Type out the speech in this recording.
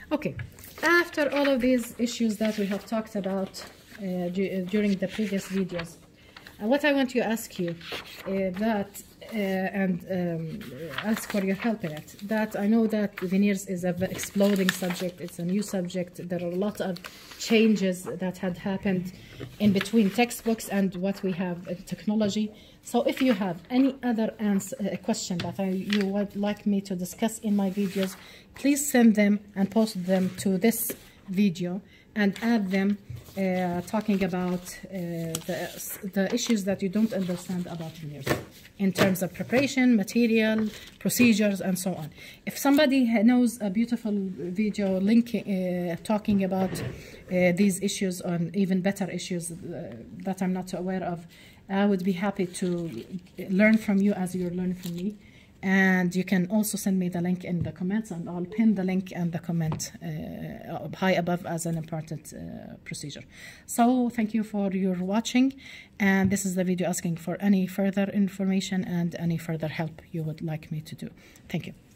Okay, after all of these issues that we have talked about during the previous videos, what I want to ask you ask for your help in it, that I know that veneers is an exploding subject, it's a new subject, there are a lot of changes that had happened in between textbooks and what we have in technology. So if you have any other question that you would like me to discuss in my videos, please send them and post them to this video and add them talking about the issues that you don't understand about veneers in terms of preparation, material, procedures, and so on. If somebody knows a beautiful video link talking about these issues, on even better issues that I'm not aware of, I would be happy to learn from you as you're learning from me. And you can also send me the link in the comments, and I'll pin the link and the comment high above as an important procedure. So thank you for your watching, and this is the video asking for any further information and any further help you would like me to do. Thank you.